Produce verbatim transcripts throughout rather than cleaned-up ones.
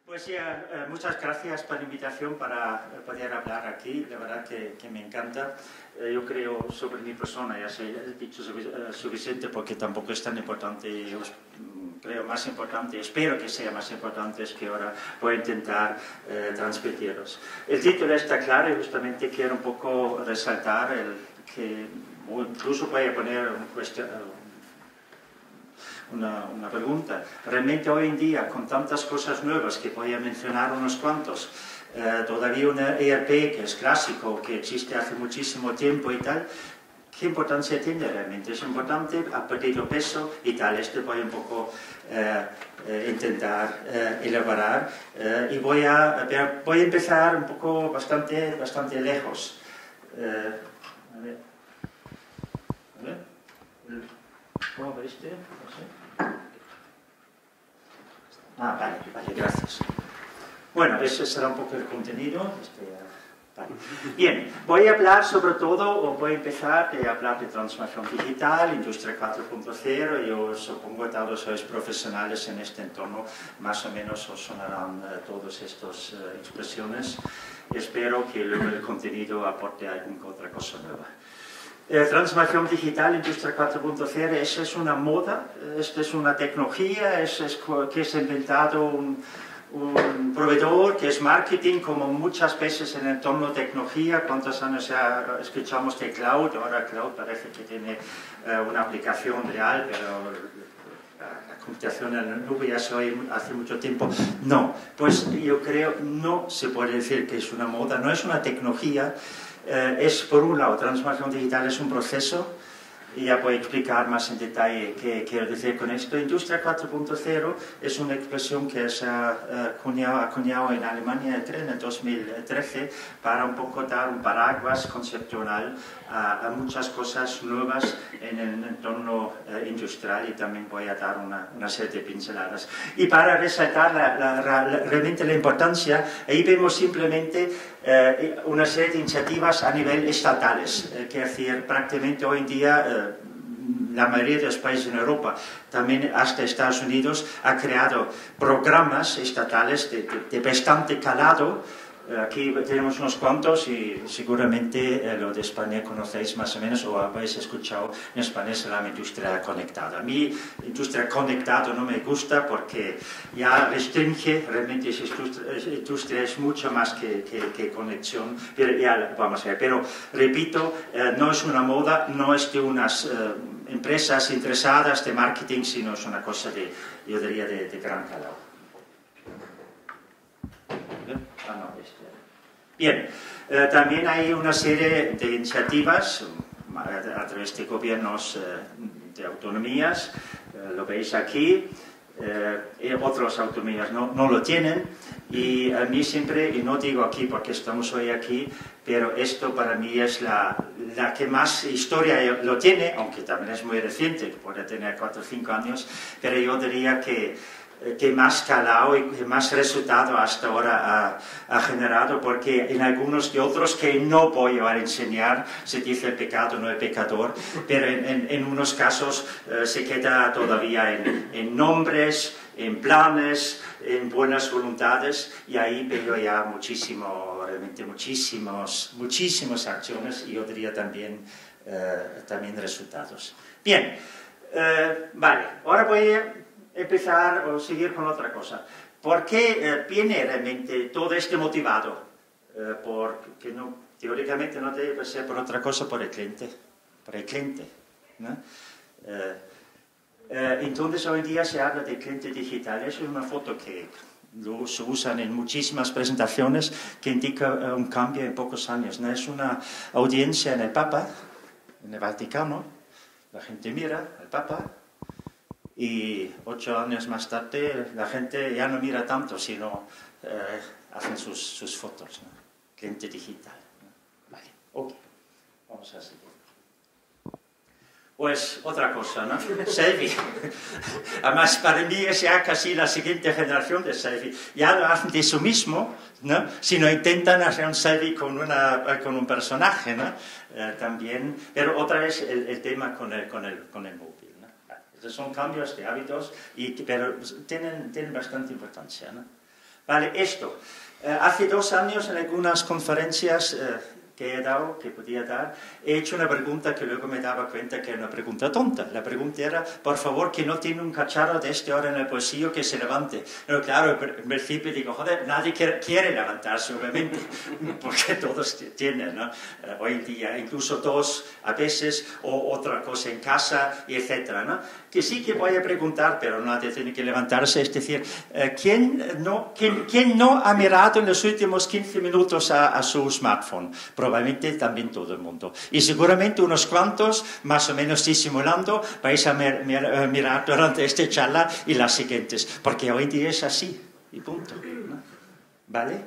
Pues sí, eh, muchas gracias por la invitación para poder hablar aquí. La verdad que, que me encanta. Eh, yo creo sobre mi persona, ya sé, he dicho suficiente porque tampoco es tan importante. Yo creo más importante, espero que sea más importante, es que ahora voy a intentar eh, transmitiros. El título está claro y justamente quiero un poco resaltar el que, o incluso voy a poner un cuestión. Una, una pregunta. Realmente hoy en día, con tantas cosas nuevas que voy a mencionar unos cuantos, eh, todavía un E R P que es clásico, que existe hace muchísimo tiempo y tal, ¿qué importancia tiene realmente? Es importante, ha perdido peso y tal. Este voy un poco eh, eh, intentar eh, elaborar eh, y voy a, ver, voy a empezar un poco bastante, bastante lejos. Eh, a ver. A ver. ¿Cómo ver este? No sé. Ah, vale, vale, gracias. Bueno, ese será un poco el contenido. Este, vale. Bien, voy a hablar sobre todo, o voy a empezar a hablar de transformación digital, industria cuatro punto cero. Yo supongo que todos sois profesionales en este entorno, más o menos os sonarán uh, todas estas uh, expresiones. Espero que luego el contenido aporte alguna otra cosa nueva. Eh, transformación digital, industria cuatro punto cero, esa es una moda, esta es una tecnología, es, es que se ha inventado un, un proveedor que es marketing, como muchas veces en el entorno de tecnología. ¿Cuántos años ya escuchamos de cloud? Ahora cloud parece que tiene eh, una aplicación real, pero la, la computación en la nube ya se oye hace mucho tiempo. No, pues yo creo no se puede decir que es una moda, no es una tecnología. Eh, es, por un lado, transformación digital es un proceso, y ya voy a explicar más en detalle qué quiero decir con esto. Industria cuatro punto cero es una expresión que se ha acuñado, acuñado en Alemania en el dos mil trece para un poco dar un paraguas conceptual a, a muchas cosas nuevas en el entorno eh, industrial, y también voy a dar una, una serie de pinceladas. Y para resaltar la, la, la, realmente la importancia, ahí vemos simplemente eh, una serie de iniciativas a nivel estatales, eh, que decir, prácticamente hoy en día eh, la mayoría de los países en Europa, también hasta Estados Unidos, ha creado programas estatales de, de, de bastante calado. Aquí tenemos unos cuantos y seguramente eh, lo de España conocéis más o menos o habéis escuchado. En España se llama industria conectada. A mí industria conectada no me gusta porque ya restringe, realmente esa industria, industria es mucho más que, que, que conexión, pero ya vamos a ver. Pero repito, eh, no es una moda, no es de unas eh, empresas interesadas de marketing, sino es una cosa de, yo diría, de, de gran calado. Ah, no, este. Bien, eh, también hay una serie de iniciativas a, a través de gobiernos eh, de autonomías, eh, lo veis aquí, eh, y otras autonomías no, no lo tienen, y a mí siempre, y no digo aquí porque estamos hoy aquí, pero esto para mí es la, la que más historia lo tiene, aunque también es muy reciente, que puede tener cuatro o cinco años, pero yo diría que que más calado y que más resultado hasta ahora ha, ha generado, porque en algunos de otros que no voy a enseñar se dice el pecado, no el pecador, pero en, en, en unos casos eh, se queda todavía en, en nombres, en planes, en buenas voluntades, y ahí veo ya muchísimo, realmente muchísimos, muchísimas acciones, y yo diría también, eh, también resultados. Bien, eh, vale, ahora voy a empezar o seguir con otra cosa. ¿Por qué eh, viene realmente todo este motivado? Eh, porque no, teóricamente no debe ser por otra cosa, por el cliente. Por el cliente, ¿no? Eh, eh, entonces hoy en día se habla de cliente digital. Eso es una foto que luego se usan en muchísimas presentaciones, que indica uh, un cambio en pocos años, ¿no? Es una audiencia en el Papa, en el Vaticano. La gente mira al Papa, y ocho años más tarde la gente ya no mira tanto, sino eh, hacen sus, sus fotos, ¿no? Cliente digital, ¿no? Vale, ok, vamos a seguir. Pues otra cosa, ¿no? Selfie. Además, para mí es ya casi la siguiente generación de selfie. Ya no hacen de eso mismo, ¿no? Sino intentan hacer un selfie con, una, con un personaje, ¿no? Eh, también, pero otra vez el, el tema con el, con el, con el móvil. Estos son cambios de hábitos, y, pero tienen, tienen bastante importancia, ¿no? Vale, esto. Eh, hace dos años en algunas conferencias eh, que he dado, que podía dar, he hecho una pregunta que luego me daba cuenta que era una pregunta tonta. La pregunta era, por favor, que no tiene un cacharro de este ahora en el bolsillo que se levante. Pero claro, en principio digo, joder, nadie quiere, quiere levantarse, obviamente, porque todos tienen, ¿no? Eh, hoy en día, incluso dos a veces, o otra cosa en casa, y etcétera, ¿no? Que sí que voy a preguntar, pero nadie tiene que levantarse, es decir, eh, ¿quién, no, quién, ¿quién no ha mirado en los últimos quince minutos a, a su smartphone? Probablemente también todo el mundo. Y seguramente unos cuantos, más o menos disimulando, vais a mir, mir, mirar durante esta charla y las siguientes, porque hoy en día es así, y punto, ¿no? ¿Vale?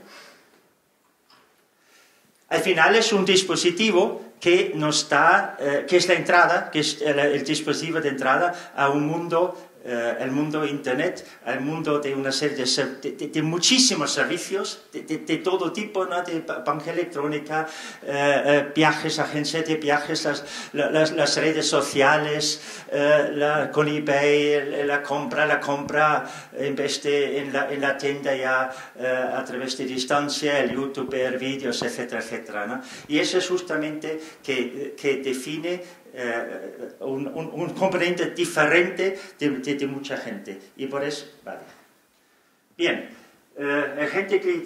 Al final es un dispositivo que nos da, eh, que es la entrada, que es el, el dispositivo de entrada a un mundo, eh, el mundo Internet, al mundo de una serie de, de, de muchísimos servicios, de, de, de todo tipo, ¿no? De banca electrónica, eh, eh, viajes, agencias de viajes, las, las, las redes sociales, eh, la, con eBay, la compra, la compra en vez de en la, en la tienda ya eh, a través de distancia, el youtuber, vídeos, etcétera, etcétera, ¿no? Y eso es justamente que, que define eh, un, un, un componente diferente de, de, de mucha gente. Y por eso, vale. Bien, eh, gente que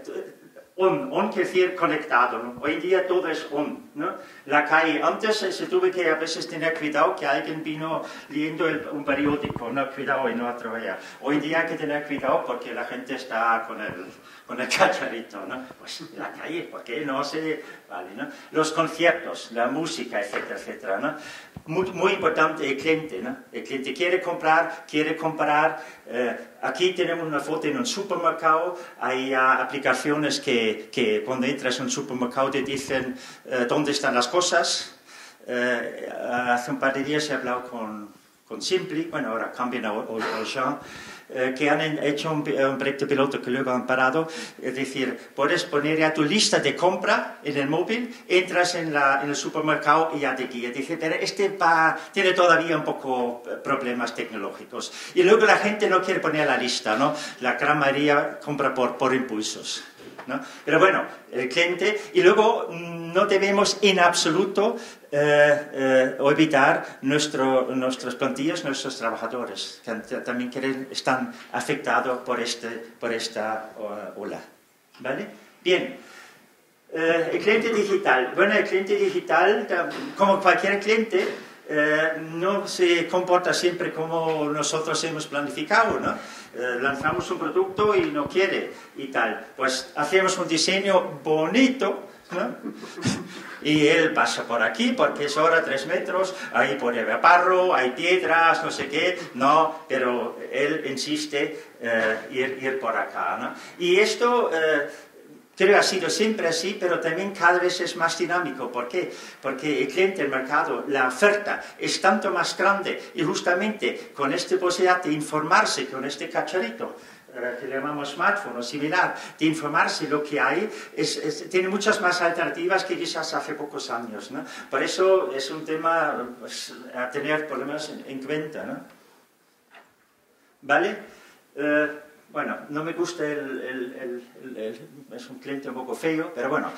on, on quiere decir conectado, ¿no? Hoy en día todo es on, ¿no? La calle, antes se tuve que a veces tener cuidado que alguien vino leyendo el, un periódico, no, cuidado y no a trabajar. Hoy en día hay que tener cuidado porque la gente está con el, con el cacharrito, ¿no? Pues la calle, ¿por qué no se...? Vale, ¿no? Los conciertos, la música, etcétera, etcétera, ¿no? Muy, muy importante el cliente, ¿no? El cliente quiere comprar, quiere comprar. Eh, aquí tenemos una foto en un supermercado, hay uh, aplicaciones que, que cuando entras en un supermercado te dicen uh, dónde están las cosas. Eh, hace un par de días he hablado con, con Simply, bueno, ahora cambian a Auchan, eh, que han hecho un, un proyecto piloto que luego han parado. Es decir, puedes poner ya tu lista de compra en el móvil, entras en, la, en el supermercado y ya te guía. Dice, pero este va, tiene todavía un poco problemas tecnológicos. Y luego la gente no quiere poner la lista, ¿no? La gran mayoría compra por, por impulsos, ¿no? Pero bueno, el cliente, y luego no debemos en absoluto eh, eh, olvidar nuestro, nuestras plantillas, nuestros trabajadores, que también quieren, están afectados por, este, por esta uh, ola. ¿Vale? Bien. Eh, el cliente digital. Bueno, el cliente digital, como cualquier cliente, eh, no se comporta siempre como nosotros hemos planificado, ¿no? Eh, lanzamos un producto y no quiere y tal. Pues hacemos un diseño bonito, ¿no? Y él pasa por aquí porque es ahora tres metros, ahí pone barro, hay piedras, no sé qué, no, pero él insiste eh, ir, ir por acá, ¿no? Y esto... Eh, Creo que ha sido siempre así, pero también cada vez es más dinámico. ¿Por qué? Porque el cliente, el mercado, la oferta es tanto más grande y justamente con esta posibilidad de informarse con este cacharrito, eh, que le llamamos smartphone o similar, de informarse lo que hay, es, es, tiene muchas más alternativas que quizás hace pocos años, ¿no? Por eso es un tema pues, a tener por lo menos en, en cuenta, ¿no? ¿Vale? Eh, Bueno, no me gusta el, el, el, el, el... es un cliente un poco feo, pero bueno.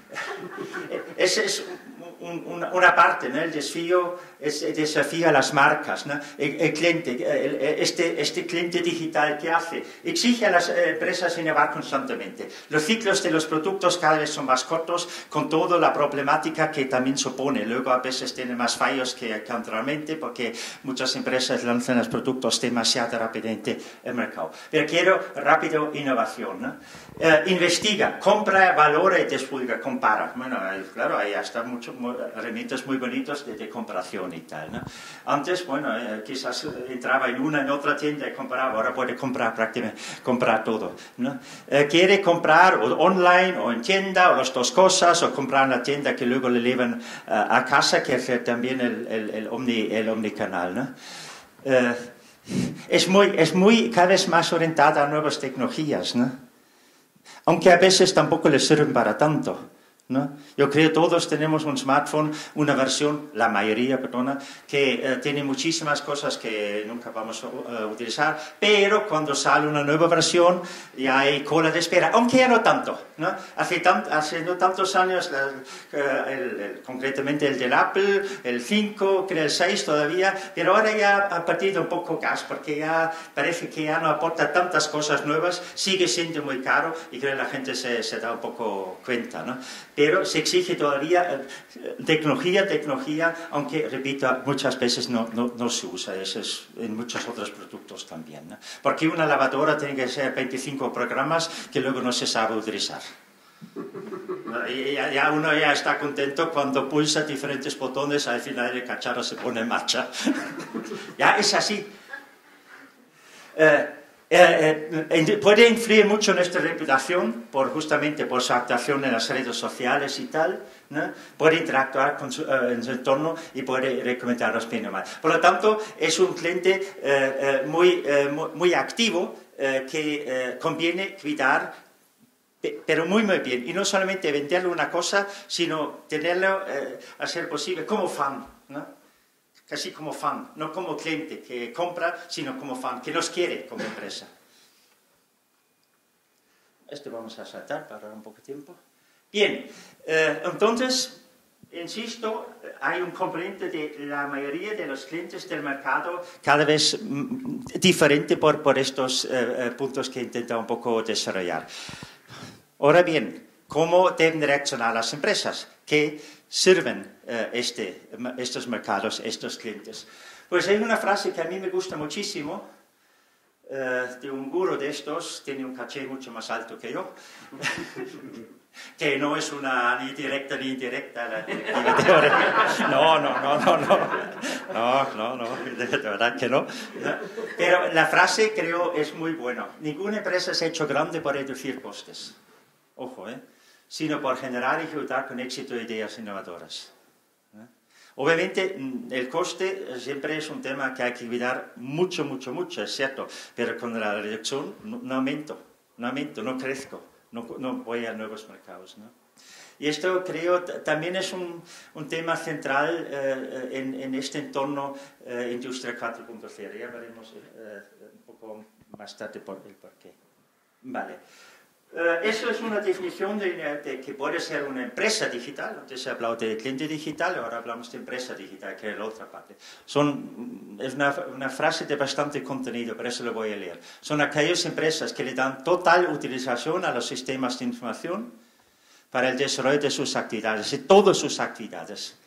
Esa es un, una, una parte, ¿no? El desafío, es el desafío a las marcas, ¿no? El, el cliente, el, este, este cliente digital que hace, exige a las empresas innovar constantemente. Los ciclos de los productos cada vez son más cortos, con toda la problemática que también supone. Luego a veces tiene más fallos que, que anteriormente, porque muchas empresas lanzan los productos demasiado rápidamente al mercado. Pero quiero rápido innovación, ¿no? Eh, investiga, compra, valora y divulga, compara. Bueno, claro, hay hasta muchos herramientas muy bonitos de, de comparación y tal, ¿no? Antes, bueno, eh, quizás entraba en una, en otra tienda y compraba, ahora puede comprar prácticamente, comprar todo, ¿no? Eh, quiere comprar o online o en tienda o las dos cosas, o comprar en la tienda que luego le llevan uh, a casa, que es también el, el, el, omni, el omnicanal, ¿no? Eh, Es muy, es muy cada vez más orientada a nuevas tecnologías, ¿no? Aunque a veces tampoco les sirven para tanto, ¿no? Yo creo que todos tenemos un smartphone, una versión, la mayoría, perdona, que eh, tiene muchísimas cosas que nunca vamos a uh, utilizar, pero cuando sale una nueva versión ya hay cola de espera, aunque ya no tanto, ¿no? Hace, tan, hace no tantos años, la, uh, el, el, concretamente el del Apple, el cinco, creo el seis todavía, pero ahora ya ha perdido un poco gas, porque ya parece que ya no aporta tantas cosas nuevas, sigue siendo muy caro y creo que la gente se, se da un poco cuenta, ¿no? Pero se exige todavía eh, tecnología, tecnología, aunque, repito, muchas veces no, no, no se usa, eso es en muchos otros productos también, ¿no? Porque una lavadora tiene que ser veinticinco programas que luego no se sabe utilizar. Y ya, ya uno ya está contento cuando pulsa diferentes botones, al final el cacharro se pone en marcha. Ya es así. Eh, Eh, eh, puede influir mucho en nuestra reputación por, justamente por su actuación en las redes sociales y tal, ¿no? Puede interactuar con su, eh, en su entorno y puede recomendarnos bien o mal. Por lo tanto, es un cliente eh, eh, muy, eh, muy, muy activo eh, que eh, conviene cuidar, pero muy muy bien, y no solamente venderle una cosa, sino tenerlo eh, a ser posible como fan, ¿no? Casi como fan, no como cliente que compra, sino como fan, que nos quiere como empresa. Esto vamos a saltar para dar un poco de tiempo. Bien, eh, entonces, insisto, hay un componente de la mayoría de los clientes del mercado cada vez mm, diferente por, por estos eh, puntos que he intentado un poco desarrollar. Ahora bien, ¿cómo deben reaccionar las empresas que sirven eh, este, estos mercados, estos clientes? Pues hay una frase que a mí me gusta muchísimo, eh, de un gurú de estos, tiene un caché mucho más alto que yo, que no es una ni directa ni indirecta la directiva de Oregon. No, no, no, no, no, no, no, no, de verdad que no. Pero la frase creo es muy buena. Ninguna empresa se ha hecho grande por reducir costes. Ojo, ¿eh? Sino por generar y ejecutar con éxito ideas innovadoras. ¿Eh? Obviamente, el coste siempre es un tema que hay que cuidar mucho, mucho, mucho, es cierto, pero con la reducción no, no aumento, no aumento, no crezco, no, no voy a nuevos mercados, ¿no? Y esto creo también es un, un tema central eh, en, en este entorno eh, Industria cuatro punto cero. Ya veremos eh, un poco más tarde por el porqué. Vale. Uh, eso es una definición de, de que puede ser una empresa digital. Antes se ha hablado de cliente digital, ahora hablamos de empresa digital, que es la otra parte. Son, es una, una frase de bastante contenido, por eso lo voy a leer. Son aquellas empresas que le dan total utilización a los sistemas de información para el desarrollo de sus actividades, de todas sus actividades.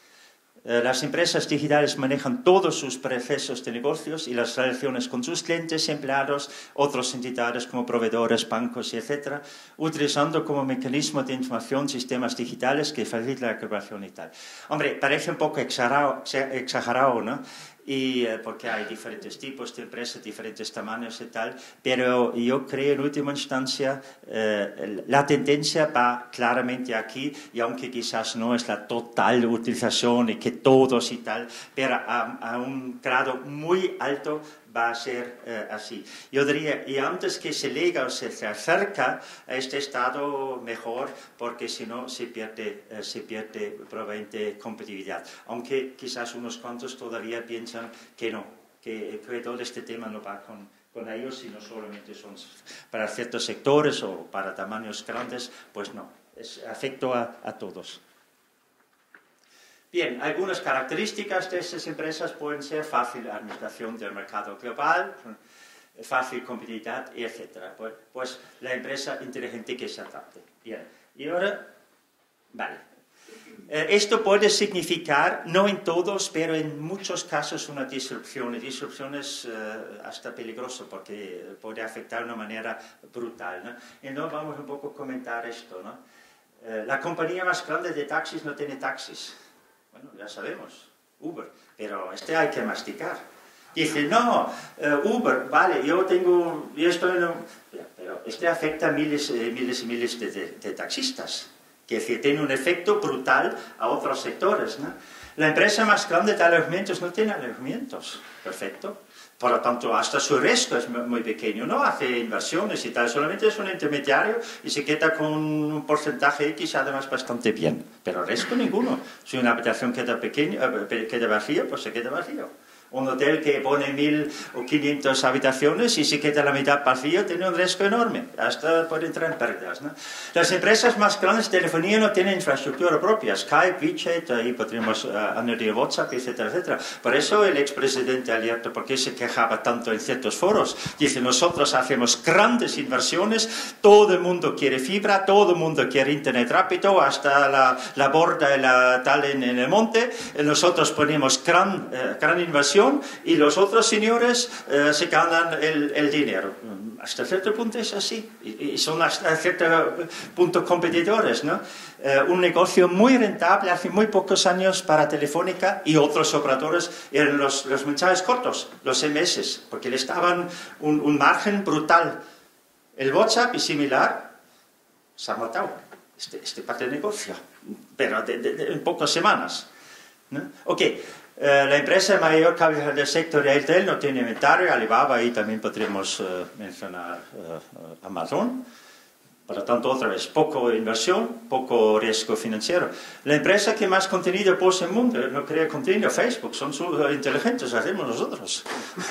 Las empresas digitales manejan todos sus procesos de negocios y las relaciones con sus clientes, empleados, otras entidades como proveedores, bancos, etcétera, utilizando como mecanismo de información sistemas digitales que facilitan la colaboración y tal. Hombre, parece un poco exagerado, exagerado, ¿no? Y, eh, porque hay diferentes tipos de empresas, diferentes tamaños y tal, pero yo creo en última instancia eh, la tendencia va claramente aquí, y aunque quizás no es la total utilización y que todos y tal, pero a, a un grado muy alto va a ser eh, así. Yo diría, y antes que se llega o se, se acerca a este estado, mejor, porque si no se pierde, eh, se pierde probablemente competitividad. Aunque quizás unos cuantos todavía piensan que no, que, que todo este tema no va con, con ellos, sino solamente son para ciertos sectores o para tamaños grandes, pues no, es afecto a, a todos. Bien, algunas características de estas empresas pueden ser fácil administración del mercado global, fácil competitividad, etcétera. Pues, pues la empresa inteligente que se adapte. Bien, y ahora, vale. Eh, esto puede significar, no en todos, pero en muchos casos una disrupción. Y disrupción es eh, hasta peligroso porque puede afectar de una manera brutal, ¿no? Y no vamos un poco a comentar esto, ¿no? Eh, la compañía más grande de taxis no tiene taxis. Bueno, ya sabemos, Uber, pero este hay que masticar. Dice, no, uh, Uber, vale, yo tengo, yo estoy en un... Pero este afecta a miles, eh, miles y miles de, de, de taxistas, que es decir, tiene un efecto brutal a otros sectores, ¿no? La empresa más grande de alojamientos no tiene alojamientos, perfecto, Por lo tanto, hasta su riesgo es muy pequeño, no hace inversiones y tal, solamente es un intermediario y se queda con un porcentaje X, además bastante bien. Pero riesgo ninguno. Si una habitación queda, pequeña, queda vacía, pues se queda vacío. Un hotel que pone mil o quinientas habitaciones y si queda la mitad vacío tiene un riesgo enorme, hasta puede entrar en pérdidas, ¿no? Las empresas más grandes de telefonía no tienen infraestructura propia, Skype, WeChat, ahí podríamos uh, añadir WhatsApp, etcétera, etcétera. Por eso el expresidente Alierta, ¿por qué se quejaba tanto en ciertos foros? Dice, nosotros hacemos grandes inversiones, todo el mundo quiere fibra, todo el mundo quiere internet rápido, hasta la, la borda y la tal en, en el monte, nosotros ponemos gran, uh, gran inversión y los otros señores eh, se ganan el, el dinero. Hasta cierto punto es así. Y, y son hasta cierto punto competidores, ¿no? Eh, un negocio muy rentable hace muy pocos años para Telefónica y otros operadores eran los, los mensajes cortos, los eme ese, porque les daban un, un margen brutal. El WhatsApp y similar se ha matado, este, este parte de negocio, pero de, de, de, en pocas semanas, ¿no? Ok. Uh, la empresa mayor cabeza del sector de retail no tiene inventario, Alibaba, y también podríamos uh, mencionar uh, Amazon. Por lo tanto, otra vez, poco inversión, poco riesgo financiero. La empresa que más contenido posee en el mundo no crea contenido, Facebook, son uh, inteligentes, hacemos nosotros.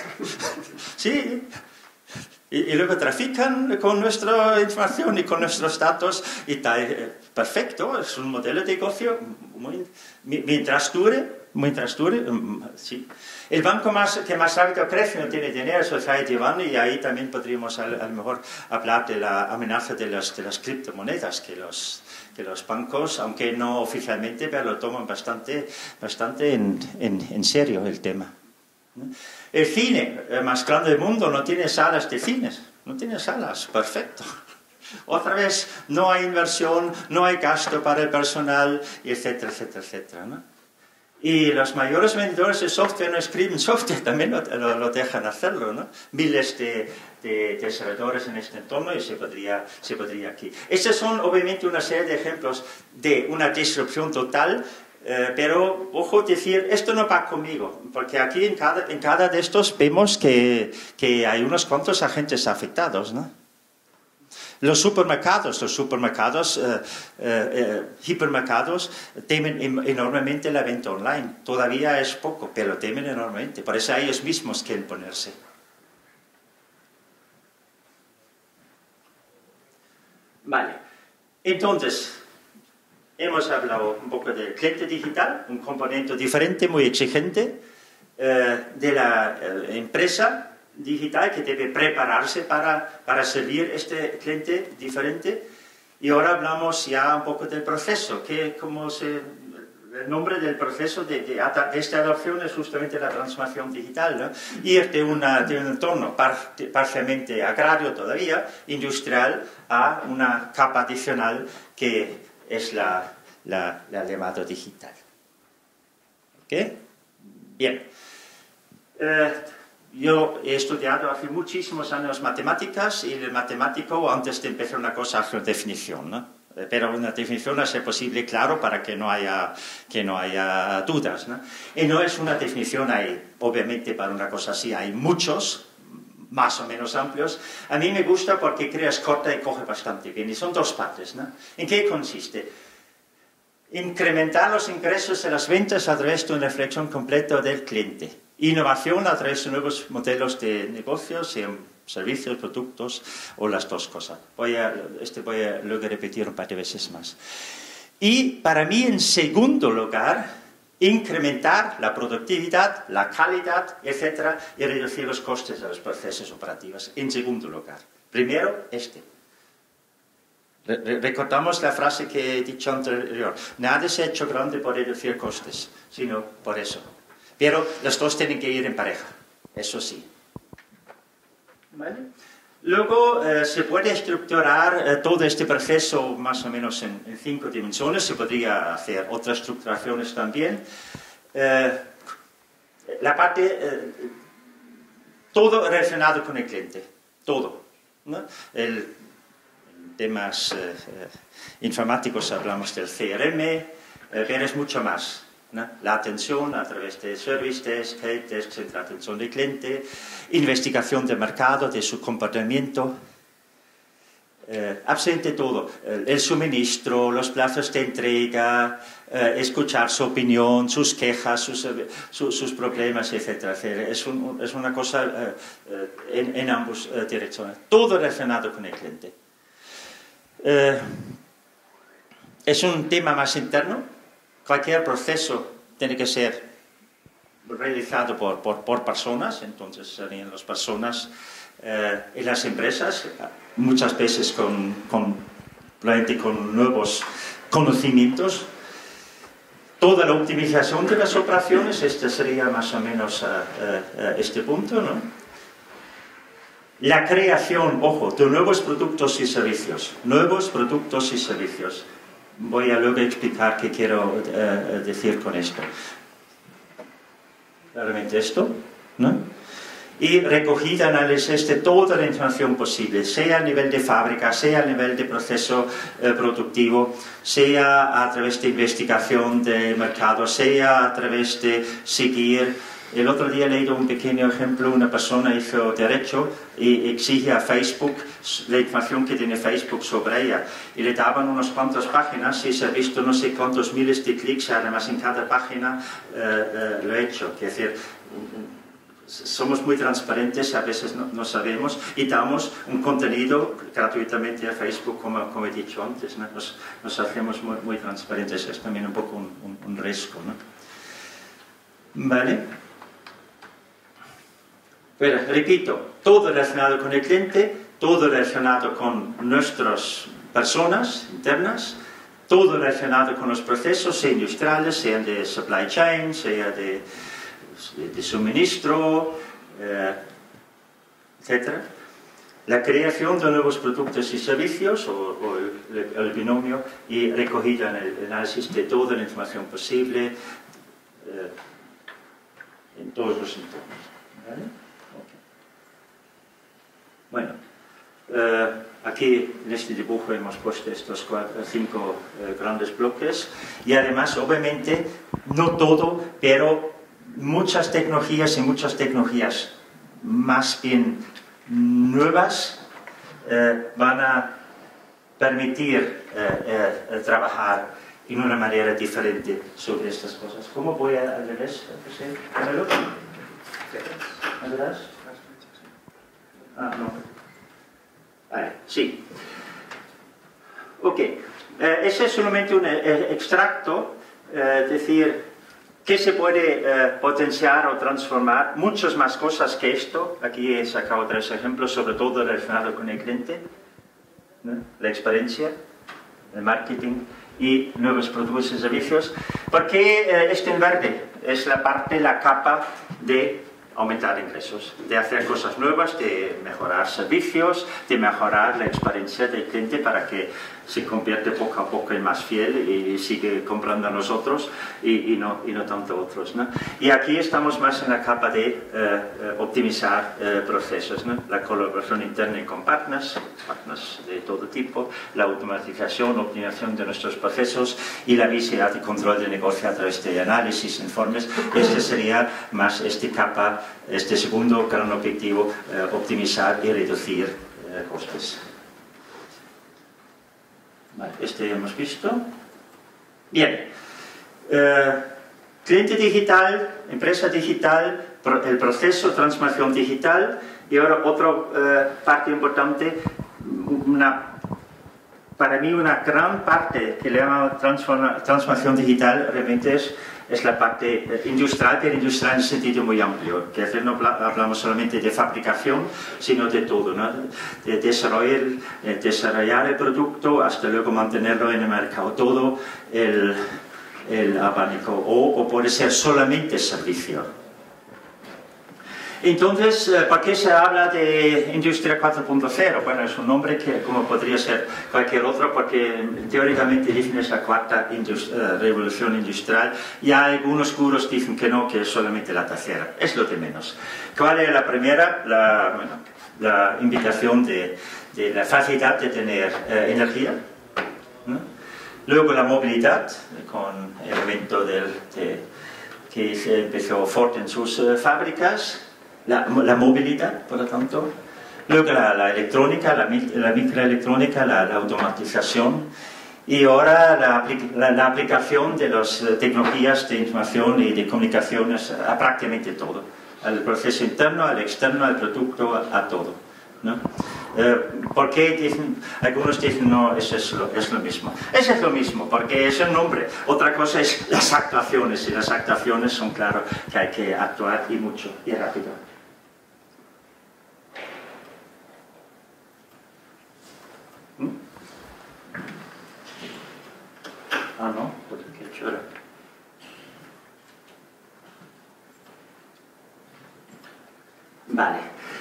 Sí. Y, y luego trafican con nuestra información y con nuestros datos y tal. Eh, perfecto, es un modelo de negocio muy, mientras dure. Mientras dure, sí. El banco más, que más rápido crece no tiene dinero, es Society One, y ahí también podríamos a, a lo mejor hablar de la amenaza de las, de las criptomonedas, que los, que los bancos, aunque no oficialmente, pero lo toman bastante, bastante en, en, en serio el tema. El cine más grande del mundo no tiene salas de cines, no tiene salas, perfecto. Otra vez, no hay inversión, no hay gasto para el personal, etcétera, etcétera, etcétera, ¿no? Y los mayores vendedores de software no escriben software, también lo, lo, lo dejan hacerlo, ¿no? Miles de, de, de servidores en este entorno y se podría, se podría aquí. Estos son obviamente una serie de ejemplos de una disrupción total, eh, pero ojo decir, esto no va conmigo, porque aquí en cada, en cada de estos vemos que, que hay unos cuantos agentes afectados, ¿no? Los supermercados, los supermercados, eh, eh, eh, hipermercados temen enormemente la venta online. Todavía es poco, pero temen enormemente. Por eso ellos mismos quieren ponerse. Vale. Entonces, hemos hablado un poco del cliente digital, un componente diferente, muy exigente, eh, de la eh, empresa digital que debe prepararse para, para servir este cliente diferente. Y ahora hablamos ya un poco del proceso, que como se, el nombre del proceso de, de, de esta adopción es justamente la transformación digital, ¿no? Ir de, una, de un entorno par, de, parcialmente agrario todavía, industrial, a una capa adicional que es la, la, la llamada digital. ¿Ok? Bien. Eh, Yo he estudiado hace muchísimos años matemáticas y el matemático, antes de empezar una cosa, hace una definición, ¿no? Pero una definición a ser posible, claro, para que no haya, que no haya dudas, ¿no? Y no es una definición, hay, obviamente para una cosa así hay muchos, más o menos amplios. A mí me gusta porque creas corta y coge bastante bien, y son dos partes, ¿no? ¿En qué consiste? Incrementar los ingresos de las ventas a través de una reflexión completa del cliente. Innovación a través de nuevos modelos de negocios, sean servicios, productos o las dos cosas. Voy a, este voy a luego repetir un par de veces más. Y para mí, en segundo lugar, incrementar la productividad, la calidad, etcétera, y reducir los costes de los procesos operativos. En segundo lugar. Primero, este. Recordamos la frase que he dicho anterior. Nada se ha hecho grande por reducir costes, sino por eso. Pero los dos tienen que ir en pareja, eso sí. ¿Vale? Luego eh, se puede estructurar eh, todo este proceso más o menos en, en cinco dimensiones, se podría hacer otras estructuraciones también. Eh, la parte, eh, todo relacionado con el cliente, todo, ¿no? El, en temas eh, informáticos hablamos del C R M, eh, pero es mucho más. ¿no? La atención a través de service desk, help desk, centro de atención del cliente, investigación de mercado, de su comportamiento, eh, absente todo, eh, el suministro, los plazos de entrega, eh, escuchar su opinión, sus quejas, sus, su, sus problemas, etcétera, etcétera. Es, un, es una cosa eh, eh, en, en ambas eh, direcciones, todo relacionado con el cliente. Eh, es un tema más interno. Cualquier proceso tiene que ser realizado por, por, por personas, entonces serían las personas eh, y las empresas, muchas veces con, con, con nuevos conocimientos. Toda la optimización de las operaciones, este sería más o menos uh, uh, este punto, ¿no? La creación, ojo, de nuevos productos y servicios, nuevos productos y servicios. Voy a luego explicar qué quiero uh, decir con esto. Claramente esto, ¿no? Y recogida, análisis de toda la información posible, sea a nivel de fábrica, sea a nivel de proceso eh, productivo, sea a través de investigación de mercado, sea a través de seguir. El otro día he leído un pequeño ejemplo, una persona hizo derecho y exige a Facebook la información que tiene Facebook sobre ella. Y le daban unas cuantas páginas y se ha visto no sé cuántos miles de clics, además en cada página eh, eh, lo he hecho. Es decir, somos muy transparentes, a veces no, no sabemos, y damos un contenido gratuitamente a Facebook, como, como he dicho antes, ¿no? nos, nos hacemos muy, muy transparentes, es también un poco un, un, un riesgo, ¿no? ¿Vale? Pero, repito, todo relacionado con el cliente, todo relacionado con nuestras personas internas, todo relacionado con los procesos, sea industriales, sean de supply chain, sea de de suministro, eh, etcétera. La creación de nuevos productos y servicios, o, o el, el binomio, y recogida en el análisis de toda la información posible, eh, en todos los entornos. ¿Vale? Okay. Bueno, eh, aquí en este dibujo hemos puesto estos cuatro, cinco eh, grandes bloques, y además, obviamente, no todo, pero muchas tecnologías y muchas tecnologías más bien nuevas eh, van a permitir eh, eh, trabajar en una manera diferente sobre estas cosas. ¿Cómo voy a al revés? ¿Al revés? Ah, no. Vale, sí. Ok. Eh, ese es solamente un eh, extracto, eh, es decir, que se puede eh, potenciar o transformar, muchas más cosas que esto. Aquí he sacado tres ejemplos, sobre todo relacionado con el cliente, ¿no? La experiencia, el marketing y nuevos productos y servicios. Porque eh, esto en verde es la parte, la capa de aumentar ingresos, de hacer cosas nuevas, de mejorar servicios, de mejorar la experiencia del cliente para que se convierte poco a poco en más fiel y sigue comprando a nosotros y, y, no, y no tanto a otros, ¿no? Y aquí estamos más en la capa de eh, eh, optimizar eh, procesos, ¿no? La colaboración interna con partners, partners de todo tipo, la automatización, optimización de nuestros procesos y la visibilidad y control de negocio a través de análisis, informes. Este sería más esta capa, este segundo gran objetivo, eh, optimizar y reducir eh, costes. Vale, este hemos visto. Bien. Eh, cliente digital, empresa digital, pro, el proceso de transformación digital. Y ahora otra eh, parte importante, una, para mí una gran parte que le llamo transforma, transformación digital realmente es, es la parte industrial, pero industrial en sentido muy amplio, que no hablamos solamente de fabricación, sino de todo, ¿no? De desarrollar, de desarrollar el producto hasta luego mantenerlo en el mercado, todo el, el abanico, o, o puede ser solamente servicio. Entonces, ¿por qué se habla de Industria cuatro punto cero? Bueno, es un nombre que, como podría ser cualquier otro, porque teóricamente dicen es la cuarta indust uh, revolución industrial, y algunos gurús dicen que no, que es solamente la tercera. Es lo de menos. ¿Cuál es la primera? La, bueno, la invitación de, de la facilidad de tener uh, energía, ¿no? Luego la movilidad, con el evento del, de, que se empezó Ford en sus uh, fábricas, la, la movilidad, por lo tanto. Luego la, la electrónica, la, la microelectrónica, la, la automatización. Y ahora la, la, la aplicación de las tecnologías de información y de comunicaciones a prácticamente todo. Al proceso interno, al externo, al producto, a, a todo, ¿no? Eh, ¿Por qué dicen, algunos dicen no, eso es lo, es lo mismo? Eso es lo mismo, porque es el nombre. Otra cosa es las actuaciones, y las actuaciones son claro que hay que actuar y mucho, y rápido. ¿Mm? Ah, no, pues qué chulo. Vale.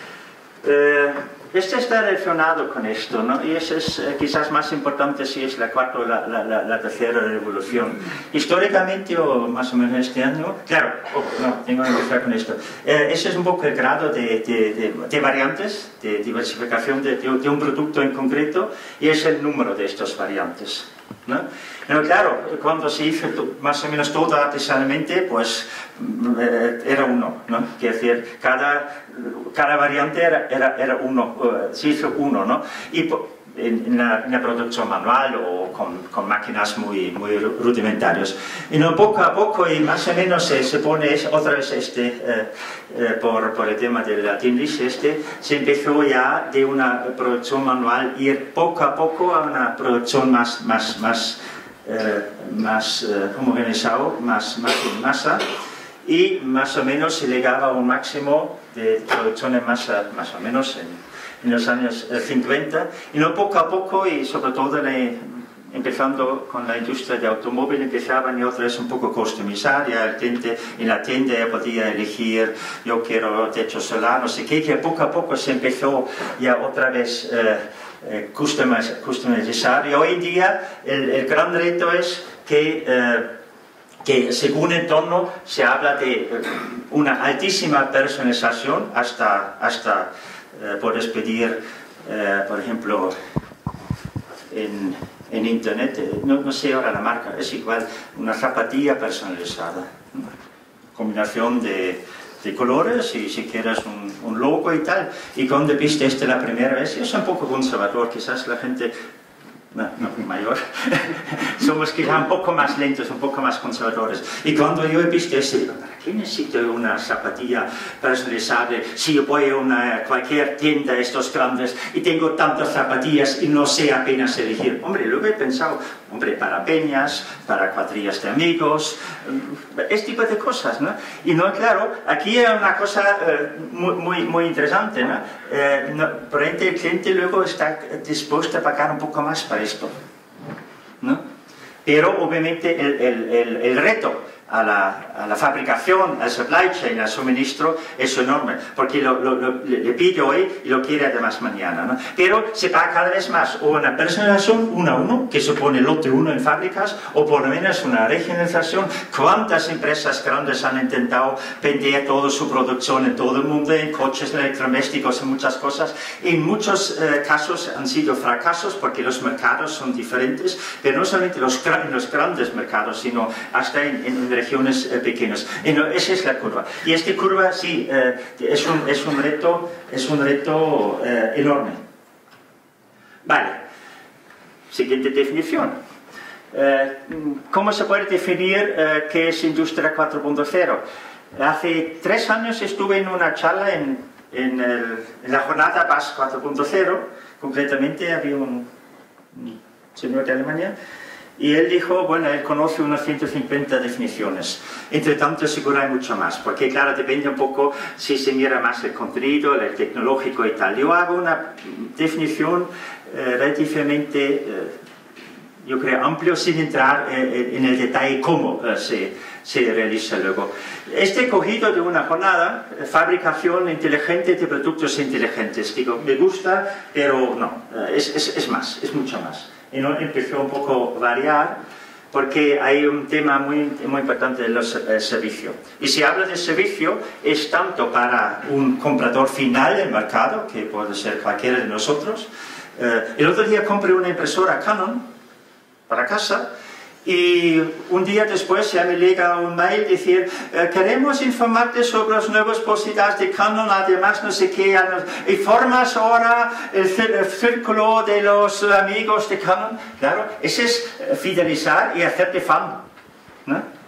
Eh, este está relacionado con esto, ¿no? Y eso es eh, quizás más importante si es la cuarta o la, la, la, la tercera revolución. Históricamente, o más o menos este año, claro, oh, no, tengo que empezar con esto. Eh, ese es un poco el grado de, de, de, de variantes, de diversificación de, de, de un producto en concreto, y es el número de estas variantes, ¿no? Pero claro, cuando se hizo más o menos todo artesanalmente, pues eh, era uno, ¿no? Quiere decir, cada, cada variante era, era, era uno, uh, se hizo uno, ¿no? Y en, en, la, en la producción manual o con, con máquinas muy, muy rudimentarias. Y no, poco a poco, y más o menos se, se pone otra vez este, eh, eh, por, por el tema del latín este, se empezó ya de una producción manual ir poco a poco a una producción más, más, más Eh, más eh, homogeneizado, más, más en masa, y más o menos se llegaba a un máximo de producción en masa, más o menos en, en los años eh, cincuenta, y no poco a poco, y sobre todo le, empezando con la industria de automóvil, empezaban y otra vez un poco customizar, ya el cliente, en la tienda ya podía elegir, yo quiero techo solar, no sé qué, que poco a poco se empezó ya otra vez eh, Eh, customizar, y hoy en día el, el gran reto es que, eh, que según el tono se habla de eh, una altísima personalización hasta, hasta eh, puedes pedir, eh, por ejemplo, en, en internet, eh, no, no sé ahora la marca, es igual, una zapatilla personalizada, ¿no? Combinación de de colores, y si quieres un, un logo y tal. Y cuando viste este la primera vez, yo soy un poco conservador, quizás la gente, no, no mayor, somos quizás un poco más lentos, un poco más conservadores. Y cuando yo he visto este, digo, ¿para qué necesito una zapatilla personalizable si yo voy a una, cualquier tienda de estos grandes y tengo tantas zapatillas y no sé apenas elegir? Hombre, luego he pensado, hombre, para peñas, para cuadrillas de amigos, este tipo de cosas, ¿no? Y no, claro, aquí hay una cosa eh, muy, muy, muy interesante, ¿no? Eh, no, por ejemplo, el cliente luego está dispuesto a pagar un poco más para esto, ¿no? Pero obviamente el, el, el, el reto a la, a la fabricación, al supply chain, al suministro, es enorme, porque lo, lo, lo, le pide hoy y lo quiere además mañana, ¿no? Pero se paga cada vez más o una personalización uno a uno, que supone lote uno en fábricas, o por lo menos una regionalización. ¿Cuántas empresas grandes han intentado vender toda su producción en todo el mundo, en coches, electrodomésticos, en muchas cosas? En muchos eh, casos han sido fracasos porque los mercados son diferentes, pero no solamente los, en los grandes mercados, sino hasta en, en regiones eh, pequeñas. Y no, esa es la curva. Y esta curva, sí, eh, es, un, es un reto, es un reto eh, enorme. Vale. Siguiente definición. Eh, ¿Cómo se puede definir eh, qué es Industria cuatro punto cero? Hace tres años estuve en una charla en, en, el, en la jornada B A S cuatro punto cero. Concretamente había un, un señor de Alemania, y él dijo, bueno, él conoce unas ciento cincuenta definiciones. Entre tanto, seguro hay mucho más, porque claro, depende un poco si se mira más el contenido, el tecnológico y tal. Yo hago una definición eh, relativamente, eh, yo creo, amplio, sin entrar eh, en el detalle cómo eh, se, se realiza luego. Este cogido de una jornada, eh, fabricación inteligente de productos inteligentes. Digo, me gusta, pero no, eh, es, es, es más, es mucho más. Y no, empezó un poco a variar, porque hay un tema muy, muy importante de los eh, servicios. Y si habla de servicio, es tanto para un comprador final del mercado, que puede ser cualquiera de nosotros. Eh, el otro día compré una impresora Canon, para casa. Y un día después ya me llega un mail decir, eh, queremos informarte sobre las nuevas posibilidades de Canon, además no sé qué, y formas ahora el, el círculo de los amigos de Canon. Claro, ese es fidelizar y hacerte fan, ¿no?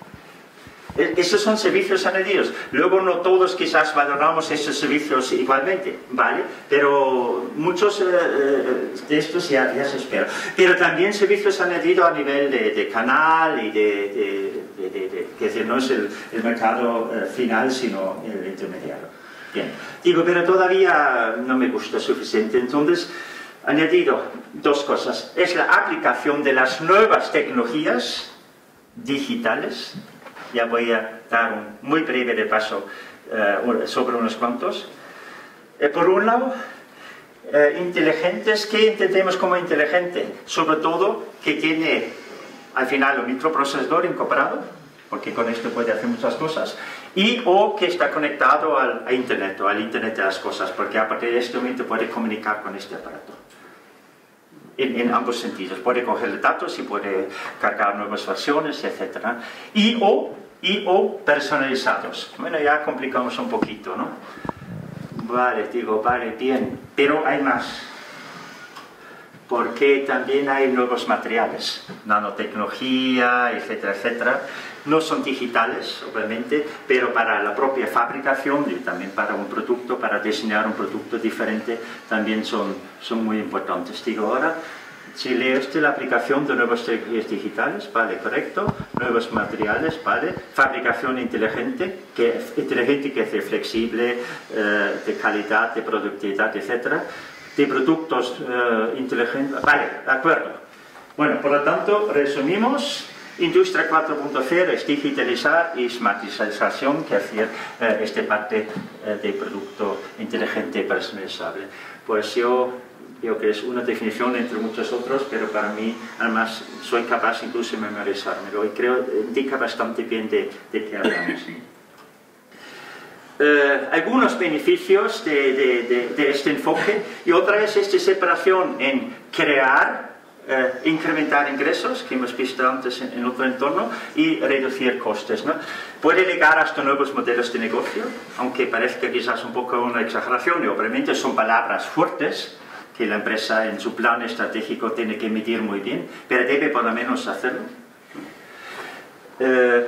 Esos son servicios añadidos. Luego no todos quizás valoramos esos servicios igualmente, ¿vale? Pero muchos eh, de estos ya, ya se esperan. Pero también servicios añadidos a nivel de, de canal y de, de, de, de, de... que decir, no es el, el mercado eh, final, sino el intermediario. Bien. Digo, pero todavía no me gusta suficiente. Entonces, añadido dos cosas. Es la aplicación de las nuevas tecnologías digitales. Ya voy a dar un muy breve repaso uh, sobre unos cuantos. Eh, por un lado, eh, inteligentes, ¿qué entendemos como inteligente? Sobre todo que tiene al final un microprocesador incorporado, porque con esto puede hacer muchas cosas, y o que está conectado al, a Internet o al Internet de las cosas, porque a partir de este momento puede comunicar con este aparato. En, en ambos sentidos, puede coger datos y puede cargar nuevas versiones, etcétera. Y o, y o personalizados. Bueno, ya complicamos un poquito, ¿no? Vale, digo, vale, bien, pero hay más. Porque también hay nuevos materiales, nanotecnología, etcétera, etcétera. No son digitales, obviamente, pero para la propia fabricación y también para un producto, para diseñar un producto diferente, también son, son muy importantes. Digo, ahora, si leo esto, la aplicación de nuevas tecnologías digitales, vale, correcto, nuevos materiales, vale, fabricación inteligente, que, inteligente que es flexible, eh, de calidad, de productividad, etcétera, de productos eh, inteligentes, vale, de acuerdo. Bueno, por lo tanto, resumimos. Industria cuatro punto cero es digitalizar y smartización, que hacer eh, esta parte eh, de producto inteligente y personalizable. Pues yo creo que es una definición entre muchos otros, pero para mí, además, soy capaz incluso de memorizármelo y creo que indica bastante bien de, de qué hablamos. Eh, algunos beneficios de, de, de, de este enfoque, y otra es esta separación en crear, Eh, incrementar ingresos, que hemos visto antes en, en otro entorno, y reducir costes, ¿no? Puede llegar hasta nuevos modelos de negocio, aunque parezca quizás un poco una exageración, y obviamente son palabras fuertes que la empresa en su plan estratégico tiene que medir muy bien, pero debe por lo menos hacerlo. Eh,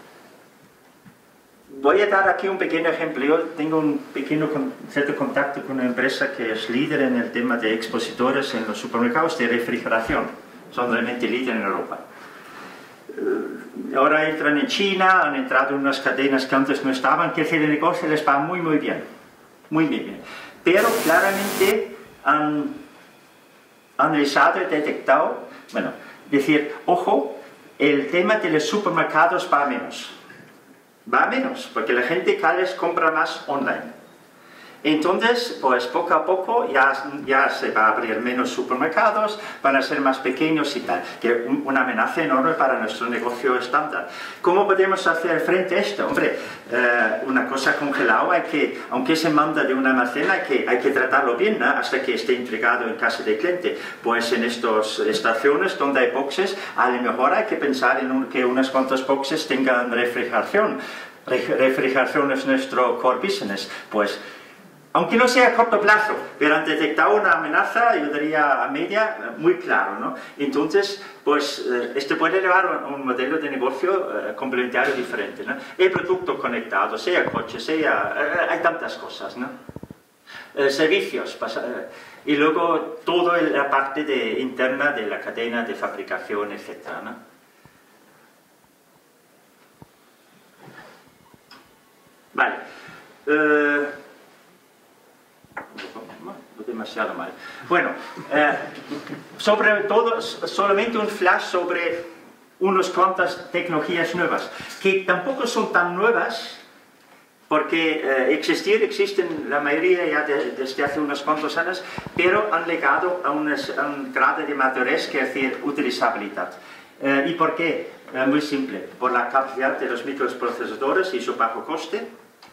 Voy a dar aquí un pequeño ejemplo. Yo tengo un pequeño con, cierto contacto con una empresa que es líder en el tema de expositores en los supermercados de refrigeración. Son realmente líderes en Europa. Eh, ahora entran en China, han entrado en unas cadenas que antes no estaban, que el negocio les va muy muy bien. Muy bien. Pero claramente han analizado y detectado, bueno, decir, ojo, el tema de los supermercados va a menos. Va a menos, porque la gente cada vez compra más online. Entonces, pues poco a poco ya, ya se va a abrir menos supermercados, van a ser más pequeños y tal, que es una amenaza enorme para nuestro negocio estándar. ¿Cómo podemos hacer frente a esto? Hombre, eh, una cosa congelada, hay que, aunque se manda de una almacén, hay que, hay que tratarlo bien, ¿no? Hasta que esté entregado en casa del cliente. Pues en estas estaciones donde hay boxes, a lo mejor hay que pensar en un, que unas cuantas boxes tengan refrigeración. Refrigeración es nuestro core business, pues aunque no sea a corto plazo, pero han detectado una amenaza, yo diría a media, muy claro, ¿no? Entonces, pues, eh, esto puede llevar a un modelo de negocio eh, complementario diferente, ¿no? El producto conectado, sea coche, sea... Eh, hay tantas cosas, ¿no? Eh, servicios, pasa, eh, y luego toda la parte de, interna de la cadena de fabricación, etcétera, ¿no? Vale. Eh, no demasiado mal. Bueno, eh, sobre todo, solamente un flash sobre unas cuantas tecnologías nuevas, que tampoco son tan nuevas, porque eh, existir existen la mayoría ya de, desde hace unos cuantos años, pero han llegado a, unas, a un grado de madurez, que es decir, utilizabilidad. Eh, ¿Y por qué? Eh, muy simple, por la capacidad de los microprocesadores y su bajo coste,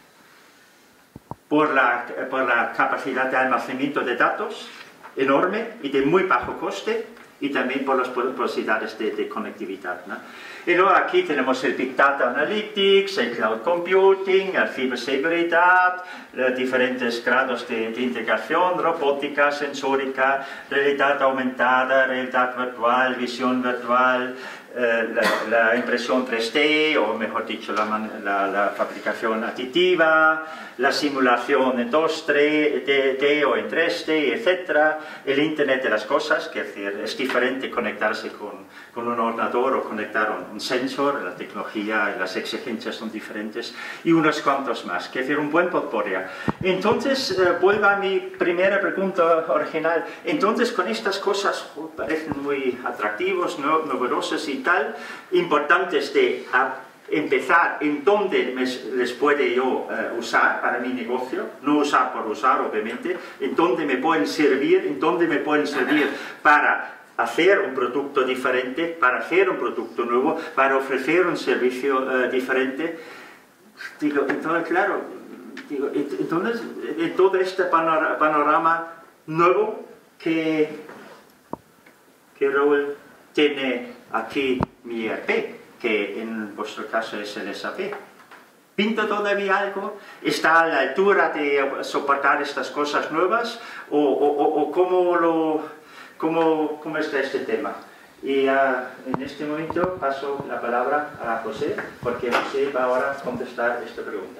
Por la, por la capacidad de almacenamiento de datos enorme y de muy bajo coste, y también por las posibilidades de, de conectividad, ¿no? Y luego aquí tenemos el Big Data Analytics, el Cloud Computing, la ciberseguridad, los diferentes grados de, de integración, robótica, sensórica, realidad aumentada, realidad virtual, visión virtual, eh, la, la impresión tres D, o mejor dicho, la, la, la fabricación aditiva, la simulación en dos D o en tres D, etcétera, el Internet de las cosas, que es decir, es diferente conectarse con, con un ordenador o conectar un, un sensor, la tecnología y las exigencias son diferentes, y unos cuantos más, que es decir, un buen potpourri. Entonces, eh, vuelvo a mi primera pregunta original. Entonces, con estas cosas oh, parecen muy atractivos, ¿no? Novedosas y tal, importantes de a, empezar en dónde me, les puede yo uh, usar para mi negocio, no usar por usar, obviamente, en dónde me pueden servir, en dónde me pueden servir para hacer un producto diferente, para hacer un producto nuevo, para ofrecer un servicio uh, diferente. Digo, entonces, claro, digo, entonces, en todo este panorama nuevo, ¿qué, qué rol tiene aquí mi E R P? Que en vuestro caso es el S A P. ¿Pinta todavía algo? ¿Está a la altura de soportar estas cosas nuevas? ¿O, o, o cómo, lo, cómo, cómo está este tema? Y uh, en este momento paso la palabra a José, porque José va ahora a contestar esta pregunta.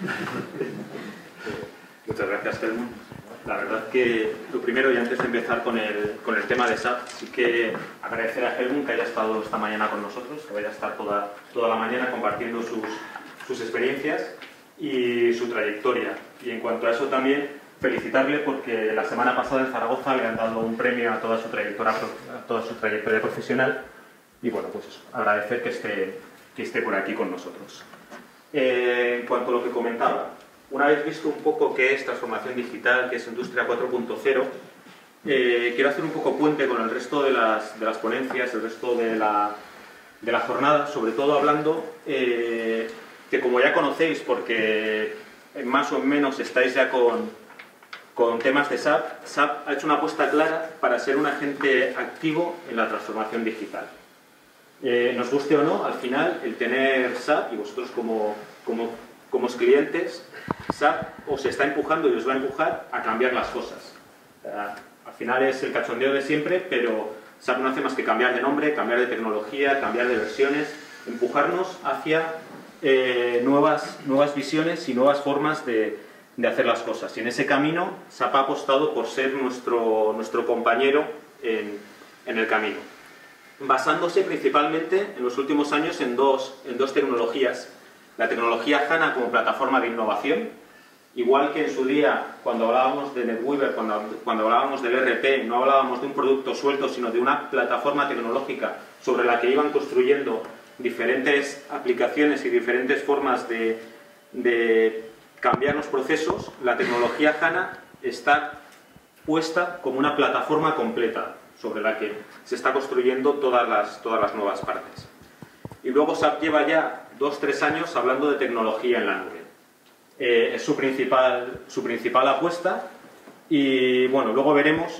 Muchas gracias, Telmo. La verdad que lo primero, y antes de empezar con el, con el tema de S A P, sí que agradecer a Helmut que haya estado esta mañana con nosotros, que vaya a estar toda, toda la mañana compartiendo sus, sus experiencias y su trayectoria. Y en cuanto a eso también, felicitarle porque la semana pasada en Zaragoza le han dado un premio a toda su trayectoria, a toda su trayectoria profesional y bueno, pues eso, agradecer que esté, que esté por aquí con nosotros. Eh, en cuanto a lo que comentaba, una vez visto un poco qué es transformación digital, qué es industria cuatro punto cero, eh, quiero hacer un poco puente con el resto de las, de las ponencias, el resto de la, de la jornada, sobre todo hablando eh, que, como ya conocéis, porque más o menos estáis ya con, con temas de S A P, S A P ha hecho una apuesta clara para ser un agente activo en la transformación digital. Eh, nos guste o no, al final, el tener S A P y vosotros como, como, como clientes, S A P os está empujando y os va a empujar a cambiar las cosas. Uh, al final es el cachondeo de siempre, pero S A P no hace más que cambiar de nombre, cambiar de tecnología, cambiar de versiones, empujarnos hacia eh, nuevas, nuevas visiones y nuevas formas de, de hacer las cosas. Y en ese camino, S A P ha apostado por ser nuestro, nuestro compañero en, en el camino, basándose principalmente en los últimos años en dos, en dos tecnologías. La tecnología HANA como plataforma de innovación, igual que en su día, cuando hablábamos de NetWeaver, cuando, cuando hablábamos del E R P, no hablábamos de un producto suelto, sino de una plataforma tecnológica sobre la que iban construyendo diferentes aplicaciones y diferentes formas de, de cambiar los procesos. La tecnología HANA está puesta como una plataforma completa sobre la que se está construyendo todas las, todas las nuevas partes. Y luego S A P lleva ya dos, tres años hablando de tecnología en la nube. Eh, es su principal, su principal apuesta y bueno, luego veremos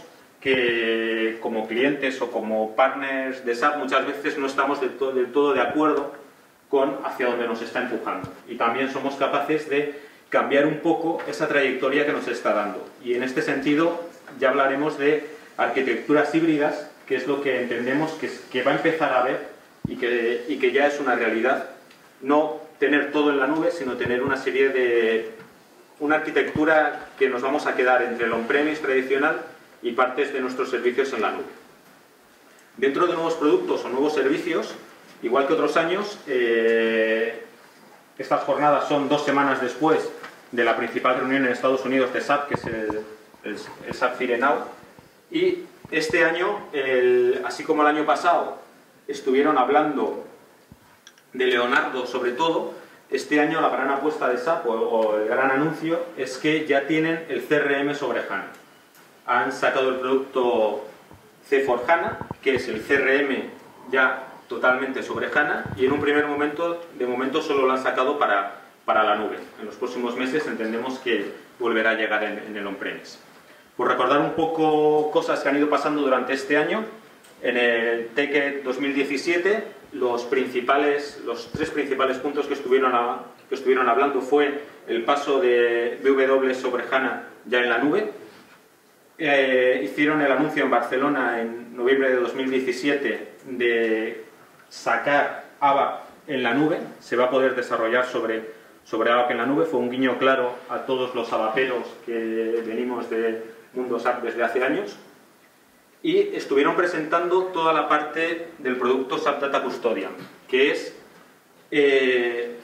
que como clientes o como partners de S A P muchas veces no estamos del todo, del todo de acuerdo con hacia dónde nos está empujando y también somos capaces de cambiar un poco esa trayectoria que nos está dando. Y en este sentido ya hablaremos de arquitecturas híbridas, que es lo que entendemos que, que va a empezar a ver y que, y que ya es una realidad. No tener todo en la nube, sino tener una serie de... una arquitectura que nos vamos a quedar entre el on-premise tradicional y partes de nuestros servicios en la nube. Dentro de nuevos productos o nuevos servicios, igual que otros años, eh, estas jornadas son dos semanas después de la principal reunión en Estados Unidos de S A P, que es el, el, el S A P Firenau, y este año, el, así como el año pasado, estuvieron hablando de Leonardo sobre todo, este año la gran apuesta de S A P o, o el gran anuncio es que ya tienen el C R M sobre HANA. Han sacado el producto C cuatro HANA, que es el C R M ya totalmente sobre HANA, y en un primer momento, de momento solo lo han sacado para, para la nube. En los próximos meses entendemos que volverá a llegar en, en el on-premise. Por recordar un poco cosas que han ido pasando durante este año, En el TechEd dos mil diecisiete, los, principales, los tres principales puntos que estuvieron, a, que estuvieron hablando fue el paso de B W sobre HANA ya en la nube. Eh, hicieron el anuncio en Barcelona en noviembre de dos mil diecisiete de sacar ABAP en la nube. Se va a poder desarrollar sobre, sobre ABAP en la nube. Fue un guiño claro a todos los abaperos que venimos de Mundo SAP desde hace años. Y estuvieron presentando toda la parte del producto SAP Data Custodian, que es, eh,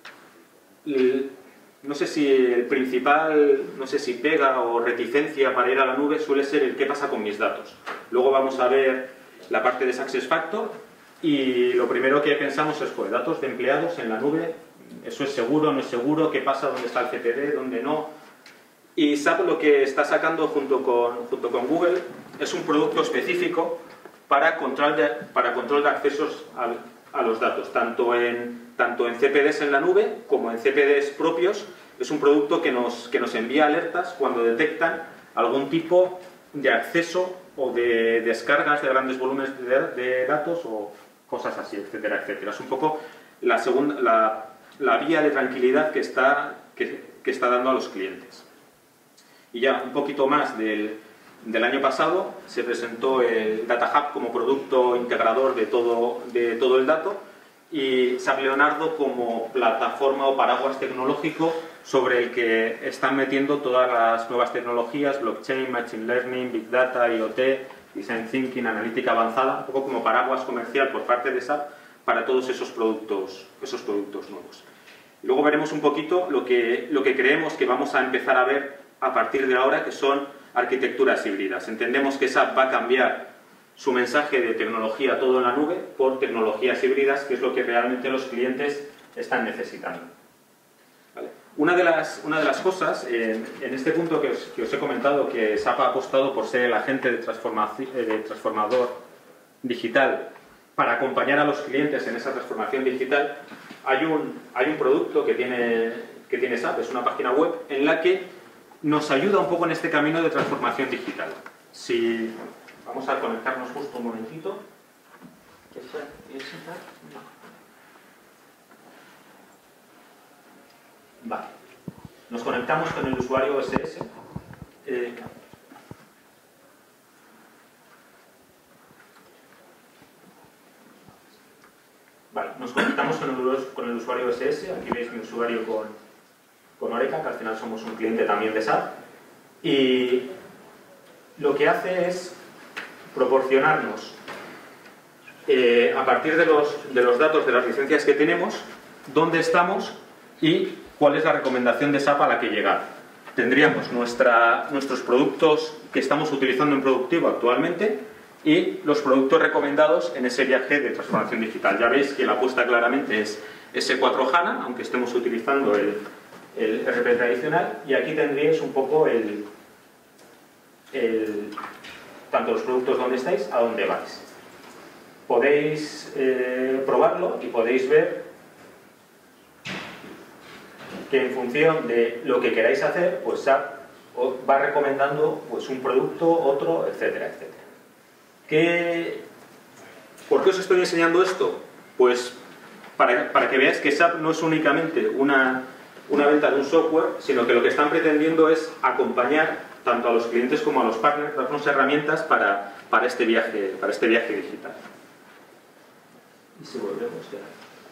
el, no sé si el principal, no sé si pega o reticencia para ir a la nube suele ser el qué pasa con mis datos. Luego vamos a ver la parte de SuccessFactors y lo primero que pensamos es, pues, datos de empleados en la nube, eso es seguro, no es seguro, qué pasa, dónde está el C P D, dónde no. Y SAP lo que está sacando junto con, junto con Google es un producto específico para control de, para control de accesos a, a los datos, tanto en, tanto en C P Ds en la nube como en C P Ds propios. Es un producto que nos, que nos envía alertas cuando detectan algún tipo de acceso o de descargas de grandes volúmenes de, de datos o cosas así, etcétera, etcétera. Es un poco la, segunda, la, la vía de tranquilidad que está, que, que está dando a los clientes. Y ya un poquito más del, del año pasado se presentó el Data Hub como producto integrador de todo, de todo el dato y SAP Leonardo como plataforma o paraguas tecnológico sobre el que están metiendo todas las nuevas tecnologías, blockchain, machine learning, big data, IoT, design thinking, analítica avanzada, un poco como paraguas comercial por parte de SAP para todos esos productos, esos productos nuevos. Luego veremos un poquito lo que, lo que creemos que vamos a empezar a ver a partir de ahora, que son arquitecturas híbridas. Entendemos que SAP va a cambiar su mensaje de tecnología todo en la nube por tecnologías híbridas, que es lo que realmente los clientes están necesitando. ¿Vale? Una, de las, una de las cosas, eh, en este punto que os, que os he comentado, que SAP ha apostado por ser el agente de, transformación, eh, de transformador digital para acompañar a los clientes en esa transformación digital, hay un, hay un producto que tiene, que tiene SAP, es una página web en la que nos ayuda un poco en este camino de transformación digital. Si vamos a conectarnos justo un momentito. Vale. Nos conectamos con el usuario O S S. Eh, vale, nos conectamos con el, con el usuario O S S. Aquí veis mi usuario con con Oreca, que al final somos un cliente también de SAP, y lo que hace es proporcionarnos, eh, a partir de los, de los datos de las licencias que tenemos, dónde estamos y cuál es la recomendación de SAP a la que llegar. Tendríamos nuestra, nuestros productos que estamos utilizando en productivo actualmente y los productos recomendados en ese viaje de transformación digital. Ya veis que la apuesta claramente es ese cuatro HANA, aunque estemos utilizando el el R P tradicional, y aquí tendríais un poco el, el tanto los productos donde estáis, a dónde vais. Podéis eh, probarlo y podéis ver que en función de lo que queráis hacer, pues SAP os va recomendando pues, un producto, otro, etcétera, etcétera. ¿Qué, ¿Por qué os estoy enseñando esto? Pues para, para que veáis que SAP no es únicamente una una venta de un software, sino que lo que están pretendiendo es acompañar tanto a los clientes como a los partners, darnos herramientas para, para, este, viaje, para este viaje digital. Y si volvemos ya.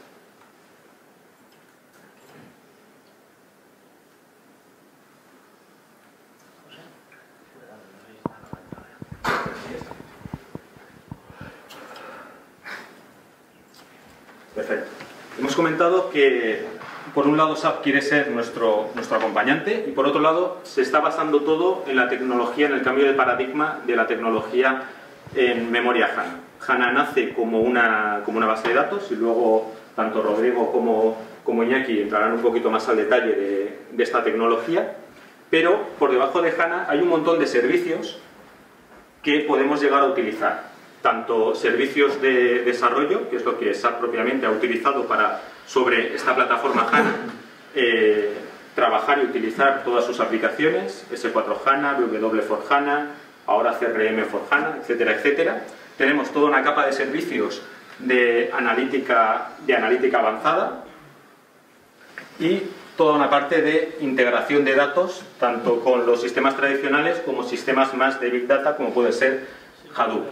Perfecto. Hemos comentado que por un lado SAP quiere ser nuestro, nuestro acompañante y por otro lado se está basando todo en la tecnología, en el cambio de paradigma de la tecnología en memoria HANA. HANA nace como una, como una base de datos y luego tanto Rodrigo como, como Iñaki entrarán un poquito más al detalle de, de esta tecnología, pero por debajo de HANA hay un montón de servicios que podemos llegar a utilizar. Tanto servicios de desarrollo, que es lo que SAP propiamente ha utilizado para, sobre esta plataforma HANA, eh, trabajar y utilizar todas sus aplicaciones, ese cuatro HANA, B W for HANA, ahora C R M for HANA, etcétera, etcétera. tenemos toda una capa de servicios de analítica, de analítica avanzada y toda una parte de integración de datos, tanto con los sistemas tradicionales como sistemas más de Big Data, como puede ser Hadoop.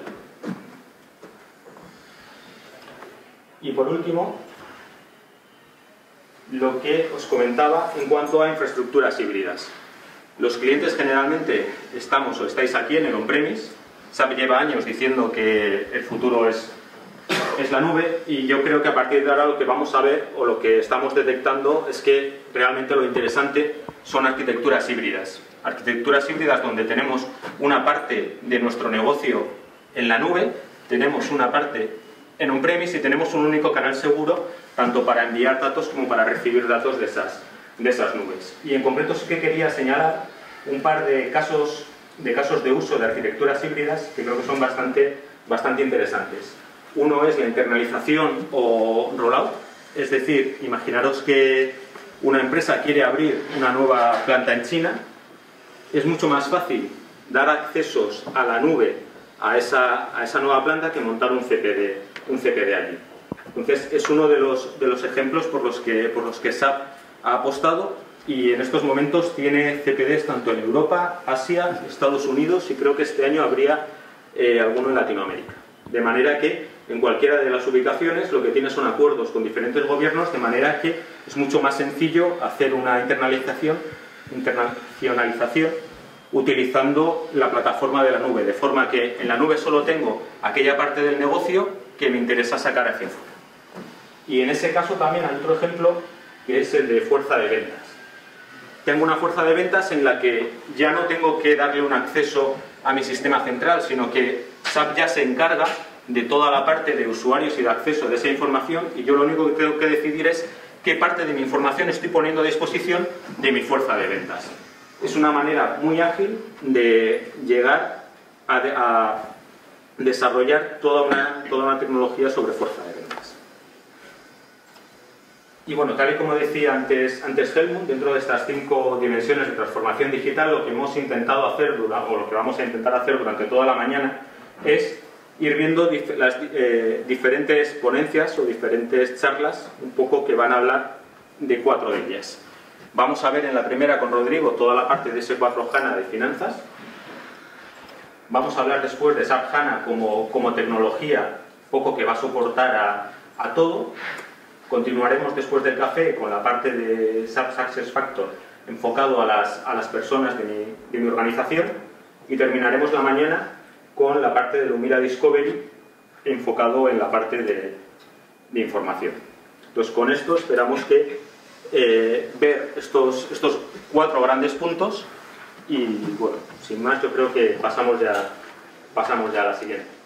Y por último, lo que os comentaba en cuanto a infraestructuras híbridas. Los clientes generalmente estamos o estáis aquí en el on-premise. S A P lleva años diciendo que el futuro es, es la nube, y yo creo que a partir de ahora lo que vamos a ver o lo que estamos detectando es que realmente lo interesante son arquitecturas híbridas. Arquitecturas híbridas donde tenemos una parte de nuestro negocio en la nube, tenemos una parte en on-premise y tenemos un único canal seguro tanto para enviar datos como para recibir datos de esas, de esas nubes. Y en concreto sí que quería señalar un par de casos de, casos de uso de arquitecturas híbridas que creo que son bastante, bastante interesantes. Uno es la internalización o rollout, es decir, imaginaros que una empresa quiere abrir una nueva planta en China. Es mucho más fácil dar accesos a la nube a esa, a esa nueva planta que montar un C P D, un C P D allí. Entonces es uno de los, de los ejemplos por los, que, por los que S A P ha apostado, y en estos momentos tiene C P Ds tanto en Europa, Asia, Estados Unidos, y creo que este año habría eh, alguno en Latinoamérica. De manera que en cualquiera de las ubicaciones lo que tiene son acuerdos con diferentes gobiernos, de manera que es mucho más sencillo hacer una internalización, internacionalización utilizando la plataforma de la nube, de forma que en la nube solo tengo aquella parte del negocio que me interesa sacar hacia afuera. Y en ese caso también hay otro ejemplo, que es el de fuerza de ventas. Tengo una fuerza de ventas en la que ya no tengo que darle un acceso a mi sistema central, sino que S A P ya se encarga de toda la parte de usuarios y de acceso de esa información, y yo lo único que tengo que decidir es qué parte de mi información estoy poniendo a disposición de mi fuerza de ventas. Es una manera muy ágil de llegar a, de, a desarrollar toda una, toda una tecnología sobre fuerza de ventas. Y bueno, tal y como decía antes, antes Helmut, dentro de estas cinco dimensiones de transformación digital, lo que hemos intentado hacer, o lo que vamos a intentar hacer durante toda la mañana, es ir viendo dif las eh, diferentes ponencias o diferentes charlas, un poco que van a hablar de cuatro de ellas. Vamos a ver en la primera con Rodrigo toda la parte de ese cuatro HANA de finanzas. Vamos a hablar después de S A P HANA como, como tecnología, poco que va a soportar a, a todo. Continuaremos después del café con la parte de S A P SuccessFactors enfocado a las, a las personas de mi, de mi organización, y terminaremos la mañana con la parte de Lumira Discovery enfocado en la parte de, de información. Entonces, con esto esperamos que eh, ver estos, estos cuatro grandes puntos, y bueno, sin más, yo creo que pasamos ya, pasamos ya a la siguiente.